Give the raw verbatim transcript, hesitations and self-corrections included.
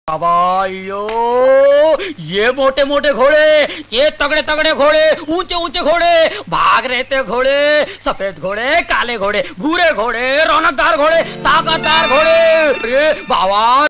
बाबायो, ये मोटे मोटे घोड़े, ये तगड़े तगड़े घोड़े, ऊंचे ऊंचे घोड़े, भाग रहे थे घोड़े, सफेद घोड़े, काले घोड़े, भूरे घोड़े, रौनकदार घोड़े, ताकतदार घोड़े, बाबा।